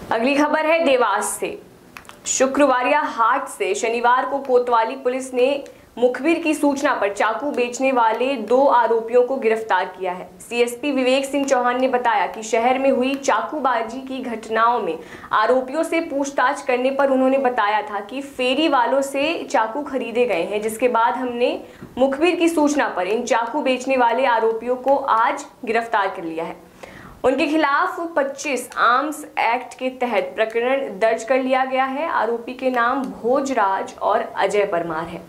अगली खबर है देवास से। शुक्रवारिया हाट से शनिवार को कोतवाली पुलिस ने मुखबिर की सूचना पर चाकू बेचने वाले 2 आरोपियों को गिरफ्तार किया है। सीएसपी विवेक सिंह चौहान ने बताया कि शहर में हुई चाकूबाजी की घटनाओं में आरोपियों से पूछताछ करने पर उन्होंने बताया था कि फेरी वालों से चाकू खरीदे गए हैं, जिसके बाद हमने मुखबिर की सूचना पर इन चाकू बेचने वाले आरोपियों को आज गिरफ्तार कर लिया है। उनके खिलाफ 25 आर्म्स एक्ट के तहत प्रकरण दर्ज कर लिया गया है। आरोपी के नाम भोजराज और अजय परमार है।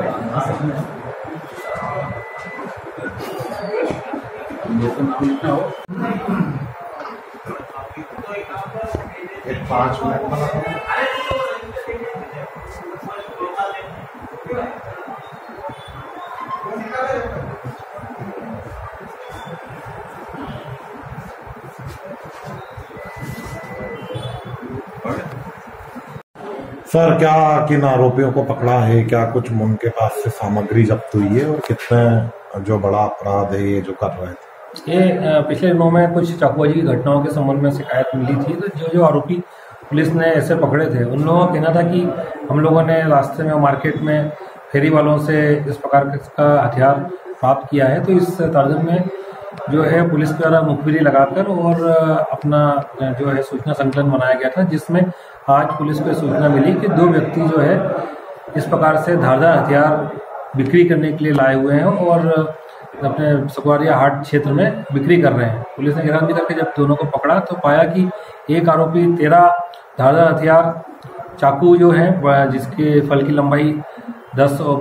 सर, क्या किन आरोपियों को पकड़ा है? क्या कुछ उनके पास से सामग्री जब्त हुई है और कितने जो बड़ा अपराध है ये जो कर रहे थे? ये पिछले दिनों में कुछ चाकूबाजी की घटनाओं के संबंध में शिकायत मिली थी। तो जो आरोपी पुलिस ने ऐसे पकड़े थे, उन लोगों का कहना था कि हम लोगों ने रास्ते में मार्केट में फेरी वालों से इस प्रकार का हथियार प्राप्त किया है। तो इस तर्ज में जो है पुलिस के द्वारा मुखबिरी लगाकर और अपना जो है सूचना संकलन बनाया गया था, जिसमें आज पुलिस को सूचना मिली कि 2 व्यक्ति जो है इस प्रकार से धारदार हथियार बिक्री करने के लिए लाए हुए हैं और अपने शुक्रवारिया हाट क्षेत्र में बिक्री कर रहे हैं। पुलिस ने गिरफ्तार करके जब दोनों को पकड़ा तो पाया कि एक आरोपी 13 धारदार हथियार चाकू जो है जिसके फल की लंबाई 10 और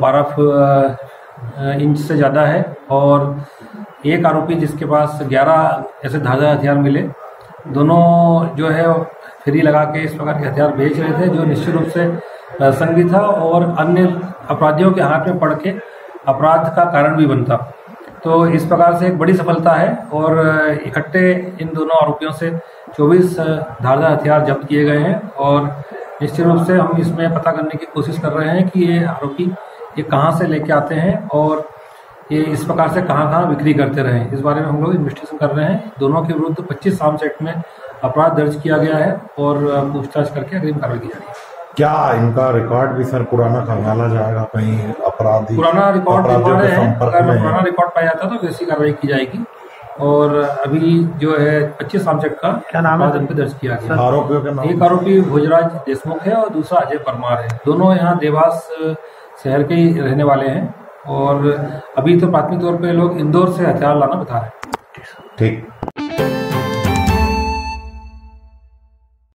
12 इंच से ज़्यादा है, और एक आरोपी जिसके पास 11 ऐसे धारदार हथियार मिले। दोनों जो है फेरी लगा के इस प्रकार के हथियार बेच रहे थे, जो निश्चित रूप से संगी था और अन्य अपराधियों के हाथ में पड़ के अपराध का कारण भी बनता। तो इस प्रकार से एक बड़ी सफलता है और इकट्ठे इन दोनों आरोपियों से 24 धारदार हथियार जब्त किए गए हैं और निश्चित रूप से हम इसमें पता करने की कोशिश कर रहे हैं कि ये आरोपी ये कहाँ से लेके आते हैं और ये इस प्रकार से कहाँ बिक्री करते रहे। इस बारे में हम लोग इन्वेस्टिगेशन कर रहे हैं। दोनों के विरुद्ध 25 आर्म्स एक्ट में अपराध दर्ज किया गया है और पूछताछ करके अग्रिम कार्रवाई की जा रही है। क्या इनका रिकॉर्ड भी सर पुराना खंगाला जाएगा? कहीं अपराधी पुराना रिकॉर्ड पुराना रिकॉर्ड पाया जाता तो वैसी कार्रवाई की जाएगी। और अभी जो है 25 आर्म्स एक्ट का क्या नाम है इनको दर्ज किया गया। आरोपियों के नाम? एक आरोपी भोजराज देशमुख है और दूसरा अजय परमार है। दोनों यहाँ देवास शहर के ही रहने वाले हैं और अभी तो प्राथमिक तौर पे लोग इंदौर से हथियार लाना बता रहे हैं। ठीक।